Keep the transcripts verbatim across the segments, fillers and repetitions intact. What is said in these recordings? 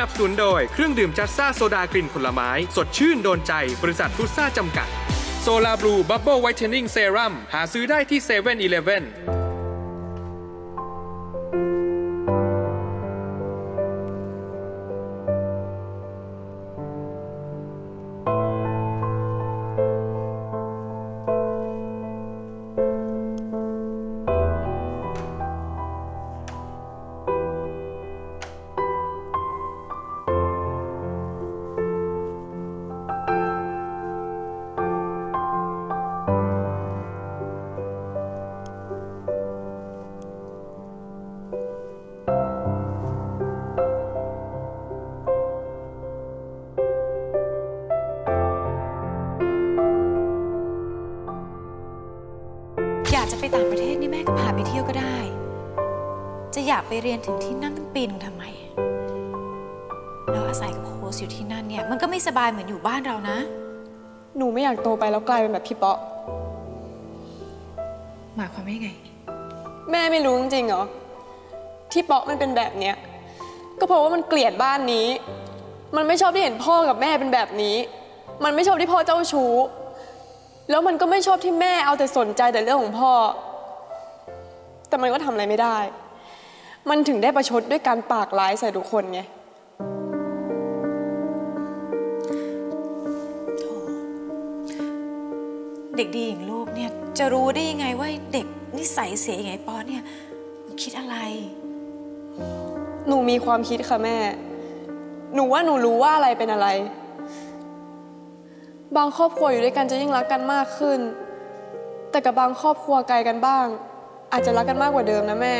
นับสนุนโดยเครื่องดื่มจัสซ่าโซดากลิ่นผลไม้สดชื่นโดนใจบริษัทฟุตซ่าจำกัดโซลาบลูบับเบิ้ลไวท์เทนนิ่งเซรั่มหาซื้อได้ที่เซเว่นอีเลฟเว่นอยากจะไปต่างประเทศนี่แม่ก็พาไปเที่ยวก็ได้จะอยากไปเรียนถึงที่นั่นตั้งปีนึงทำไมแล้วอาศัยกับโค้ชอยู่ที่นั่นเนี่ยมันก็ไม่สบายเหมือนอยู่บ้านเรานะหนูไม่อยากโตไปแล้วกลายเป็นแบบพี่เปาะหมายความว่าไงแม่ไม่รู้จริงๆเหรอที่เปาะมันเป็นแบบเนี้ยก็เพราะว่ามันเกลียดบ้านนี้มันไม่ชอบที่เห็นพ่อกับแม่เป็นแบบนี้มันไม่ชอบที่พ่อเจ้าชู้แล้วมันก็ไม่ชอบที่แม่เอาแต่สนใจแต่เรื่องของพ่อแต่มันก็ทำอะไรไม่ได้มันถึงได้ประชดด้วยการปากร้ายใส่ทุกคนไงโธ่เด็กดีอย่างลูกเนี่ยจะรู้ได้ยังไงว่าเด็กนิสัยเสียอย่างไงปอเนี่ยคิดอะไรหนูมีความคิดค่ะแม่หนูว่าหนูรู้ว่าอะไรเป็นอะไรบางครอบครัวอยู่ด้วยกันจะยิ่งรักกันมากขึ้นแต่กับบางครอบครัวไกลกันบ้างอาจจะรักกันมากกว่าเดิมนะแม่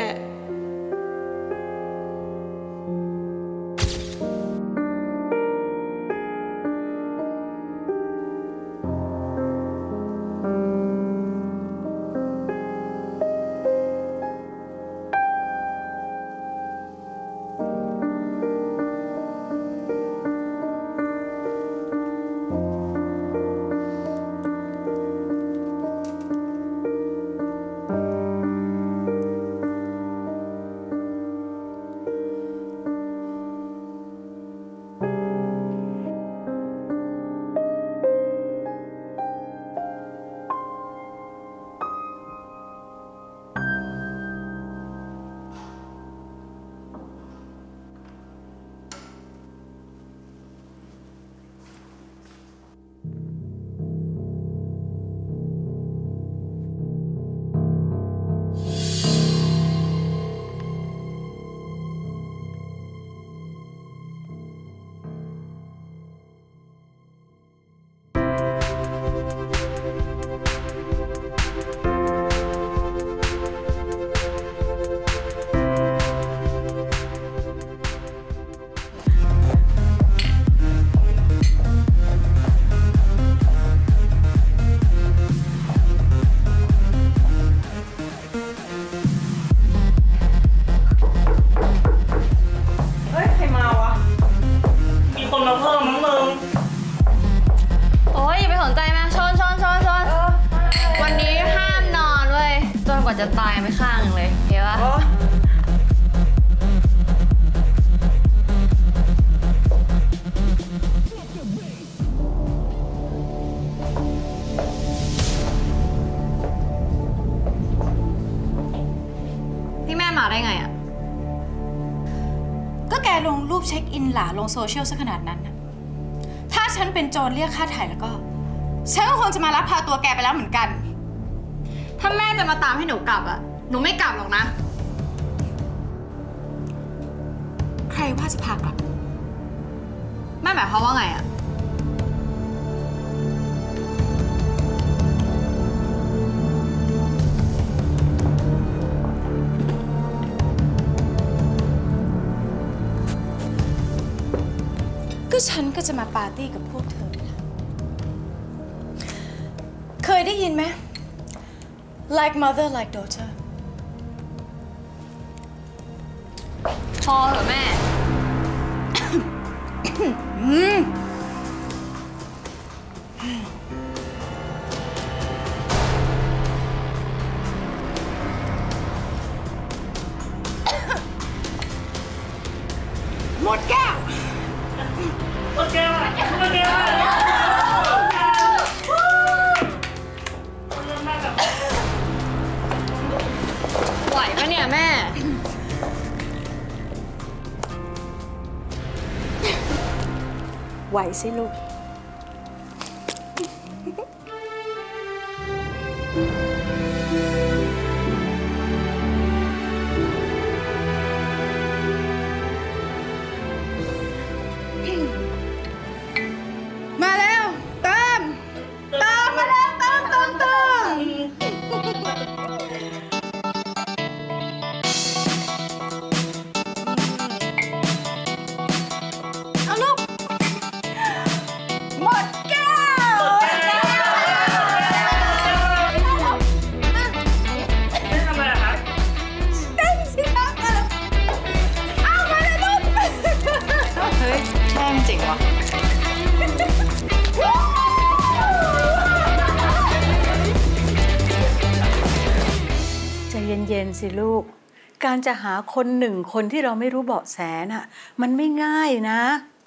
จะตายไม่ข้างเลยเห็นปะนี่แม่มาได้ไงอ่ะก็แกลงรูปเช็คอินหลาลงโซเชียลซะขนาดนั้นนะถ้าฉันเป็นโจรเรียกค่าไถ่แล้วก็ฉันก็คงจะมารับพาตัวแกไปแล้วเหมือนกันถ้าแม่จะมาตามให้หนูกลับอะหนูไม่กลับหรอกนะใครว่าจะพากลับแม่หมายความว่าไงอะก็ฉันก็จะมาปาร์ตี้กับพวกเธอเคยได้ยินไหม like mother like daughter พอเหรอแม่หมดแก้วแก้วมาแก้วไหวปะเนี่ยแม่ไหวสิลูกมาแล้วเติมเติมมาแล้วเติมเติมเติมเอาลูกหมดแก้วเต้นทำไมอะครับเต้นสิครับเอามาเลยลูกเฮ้ยแช่งจริงวะใจเย็นๆสิลูกการจะหาคนหนึ่งคนที่เราไม่รู้เบาะแสน่ะมันไม่ง่ายนะ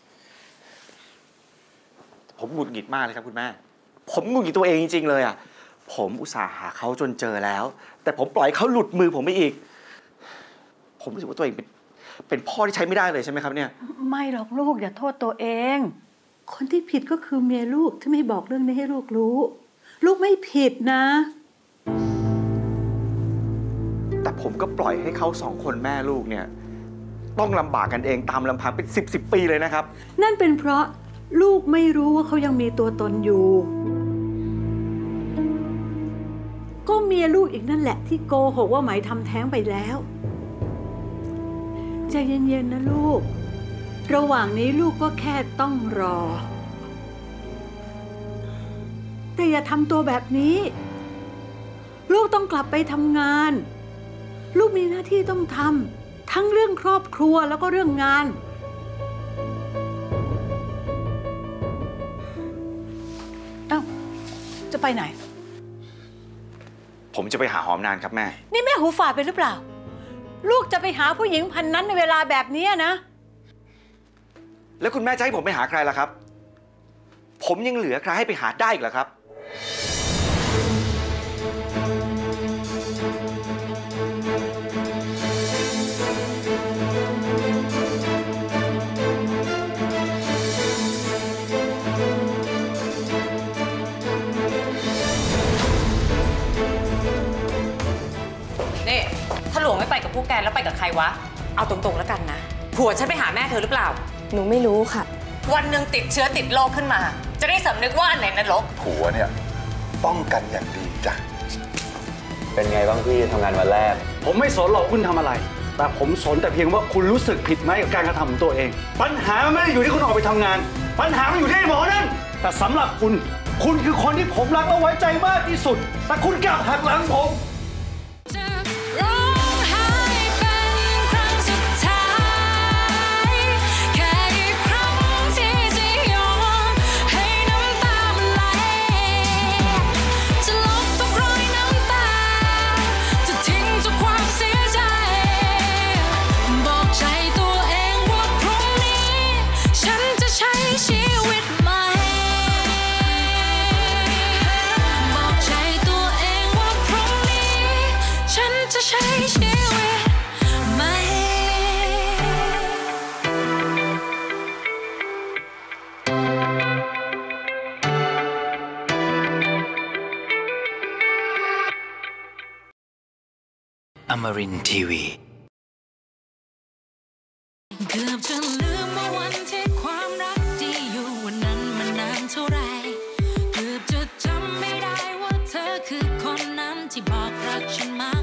ผมหงุดหงิดมากเลยครับคุณแม่ผมหงุดหงิดตัวเองจริงๆเลยอ่ะผมอุตส่าห์หาเขาจนเจอแล้วแต่ผมปล่อยเขาหลุดมือผมไปอีกผมรู้สึกว่าตัวเองเป็นเป็นพ่อที่ใช้ไม่ได้เลยใช่ไหมครับเนี่ยไม่หรอกลูกอย่าโทษตัวเองคนที่ผิดก็คือเมียลูกที่ไม่บอกเรื่องนี้ให้ลูกรู้ลูกไม่ผิดนะแต่ผมก็ปล่อยให้เขาสองคนแม่ลูกเนี่ยต้องลำบากกันเองตามลำพังเป็นสิบสิบปีเลยนะครับนั่นเป็นเพราะลูกไม่รู้ว่าเขายังมีตัวตนอยู่ก็เมียลูกอีกนั่นแหละที่โกหกว่าไหมทำแท้งไปแล้วใจเย็นๆนะลูกระหว่างนี้ลูกก็แค่ต้องรอแต่อย่าทำตัวแบบนี้ลูกต้องกลับไปทำงานลูกมีหน้าที่ต้องทำทั้งเรื่องครอบครัวแล้วก็เรื่องงานเอ้าจะไปไหนผมจะไปหาหอมนานครับแม่นี่แม่หูฝาดไปหรือเปล่าลูกจะไปหาผู้หญิงพันนั้นในเวลาแบบนี้นะแล้วคุณแม่จะให้ผมไปหาใครล่ะครับผมยังเหลือใครให้ไปหาได้อีกเหรอครับนี่ถ้าหลวงไม่ไปกับพวกแกแล้วไปกับใครวะเอาตรงๆแล้วกันนะผัวฉันไปหาแม่เธอหรือเปล่าหนูไม่รู้ค่ะวันหนึ่งติดเชื้อติดโรคขึ้นมาจะได้สำนึกว่าอันไหนนรกผัวเนี่ยป้องกันอย่างดีจ้ะเป็นไงบ้างพี่ทำงานวันแรกผมไม่สนหรอกคุณทำอะไรแต่ผมสนแต่เพียงว่าคุณรู้สึกผิดไหมกับการกระทำของตัวเองปัญหาไม่ได้อยู่ที่คุณออกไปทำงานปัญหามันอยู่ที่หมอนั่นแต่สำหรับคุณคุณคือคนที่ผมรักและไว้ใจมากที่สุดแต่คุณกลับหักหลังผมอมรินทร์ทีวีเกือบจะลืมว่าวันที่ความรักดีอยู่วันนั้นมันนานเท่าไรเกือบจะจำไม่ได้ว่าเธอคือคนนั้นที่บอกรักฉันมา